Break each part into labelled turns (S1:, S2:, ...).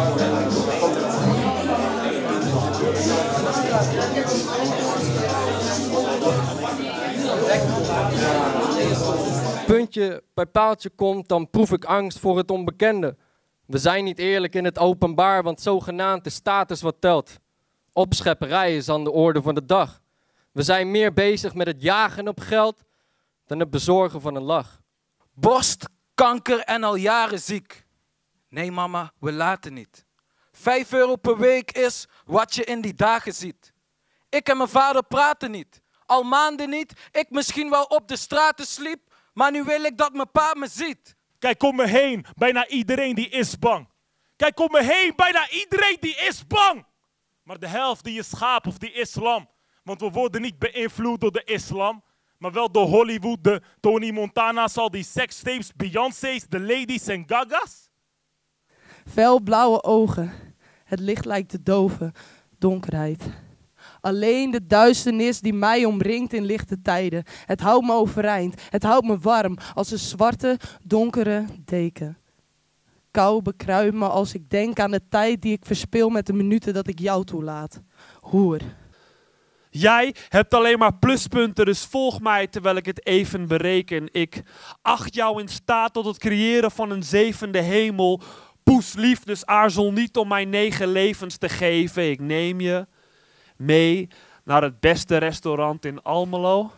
S1: Puntje bij paaltje komt, dan proef ik angst voor het onbekende. We zijn niet eerlijk in het openbaar, want zogenaamd de status wat telt. Opschepperij is aan de orde van de dag. We zijn meer bezig met het jagen op geld dan het bezorgen van een lach.
S2: Borst, kanker en al jaren ziek. Nee mama, we laten niet. €5 per week is wat je in die dagen ziet. Ik en mijn vader praten niet. Al maanden niet. Ik misschien wel op de straten sliep. Maar nu wil ik dat mijn pa me ziet.
S3: Kijk om me heen, bijna iedereen die is bang. Kijk om me heen, bijna iedereen die is bang. Maar de helft die is schaap of die islam. Want we worden niet beïnvloed door de islam. Maar wel door Hollywood, de Tony Montana's, al die sekstapes, Beyoncé's, de ladies en Gaga's.
S4: Felblauwe ogen, het licht lijkt te doven, donkerheid. Alleen de duisternis die mij omringt in lichte tijden. Het houdt me overeind, het houdt me warm als een zwarte, donkere deken. Kou bekruipt me als ik denk aan de tijd die ik verspil met de minuten dat ik jou toelaat. Hoer.
S3: Jij hebt alleen maar pluspunten, dus volg mij terwijl ik het even bereken. Ik acht jou in staat tot het creëren van een zevende hemel. Poes lief, dus aarzel niet om mij 9 levens te geven. Ik neem je mee naar het beste restaurant in Almelo.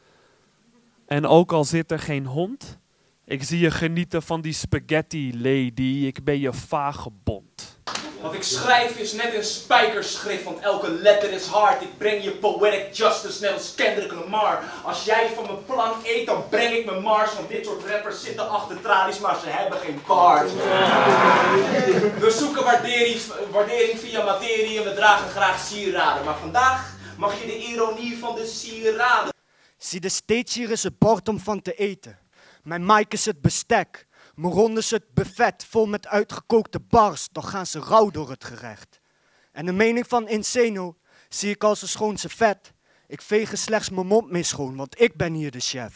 S3: En ook al zit er geen hond, ik zie je genieten van die spaghetti, lady. Ik ben je vagebond.
S5: Wat ik schrijf is net een spijkerschrift, want elke letter is hard. Ik breng je poetic justice net als Kendrick Lamar. Als jij van mijn plan eet, dan breng ik mijn mars. Want dit soort rappers zitten achter tralies, maar ze hebben geen bars. We zoeken waardering via materie en we dragen graag sieraden. Maar vandaag mag je de ironie van de sieraden.
S6: Zie, de stage hier is het bord om van te eten. Mijn mic is het bestek. Mijn ronde is het buffet, vol met uitgekookte bars, toch gaan ze rauw door het gerecht. En de mening van Insano zie ik als een schoonse vet. Ik veeg er slechts mijn mond mee schoon, want ik ben hier de chef.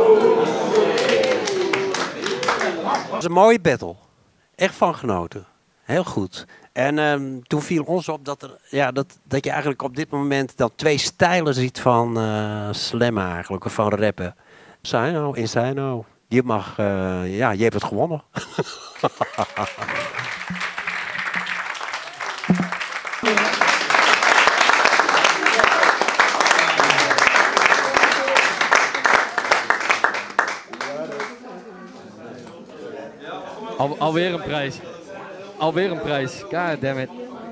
S7: Het was een mooie battle. Echt van genoten. Heel goed. En toen viel ons op dat je eigenlijk op dit moment dan 2 stijlen ziet van slammen eigenlijk, of van rappen. Insano. Je mag, je hebt het gewonnen.
S1: Alweer een prijs. Alweer een prijs. God damn it.